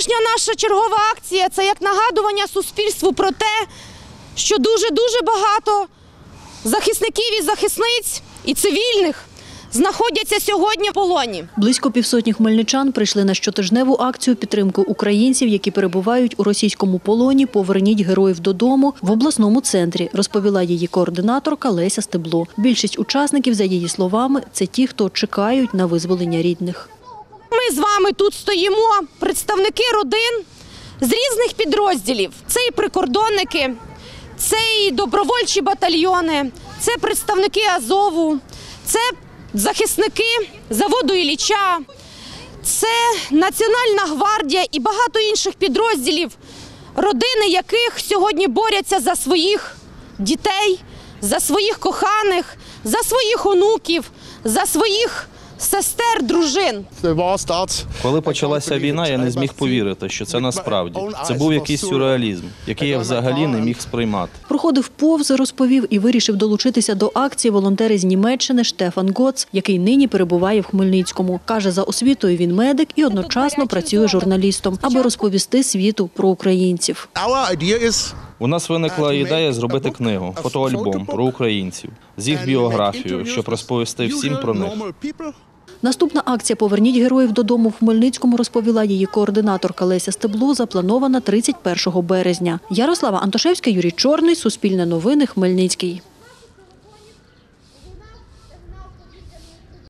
Сьогоднішня наша чергова акція – це як нагадування суспільству про те, що дуже-дуже багато захисників і захисниць і цивільних знаходяться сьогодні в полоні. Близько півсотні хмельничан прийшли на щотижневу акцію підтримки українців, які перебувають у російському полоні «Поверніть героїв додому» в обласному центрі, розповіла її координаторка Леся Стебло. Більшість учасників, за її словами, це ті, хто чекають на визволення рідних. Ми з вами тут стоїмо, представники родин з різних підрозділів. Це і прикордонники, це і добровольчі батальйони, це представники Азову, це захисники заводу Ілліча, це Національна гвардія і багато інших підрозділів, родини яких сьогодні борються за своїх дітей, за своїх коханих, за своїх онуків, за своїх сестер, дружин. Коли почалася війна, я не зміг повірити, що це насправді. Це був якийсь сюрреалізм, який я взагалі не міг сприймати. Проходив повз, розповів і вирішив долучитися до акції волонтер із Німеччини Штефан Гоц, який нині перебуває в Хмельницькому. Каже, за освітою він медик і одночасно працює журналістом, аби розповісти світу про українців. У нас виникла ідея зробити книгу, фотоальбом про українців, з їх біографією, щоб розповісти всім про них. Наступна акція «Поверніть героїв додому» в Хмельницькому, розповіла її координаторка Леся Стебло, запланована 31 березня. Ярослава Антошевська, Юрій Чорний, Суспільне новини, Хмельницький.